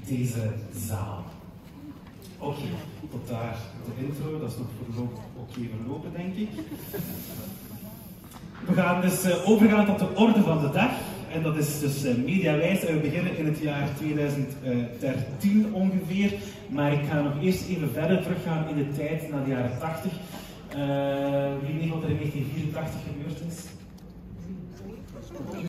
deze zaal. Oké, tot daar de intro, dat is nog voorlopig oké verlopen, denk ik. We gaan dus overgaan tot de orde van de dag. En dat is dus mediawijs. We beginnen in het jaar 2013 ongeveer. Maar ik ga nog eerst even verder teruggaan in de tijd, naar de jaren 80. Wie weet wat er in 1984 gebeurd is?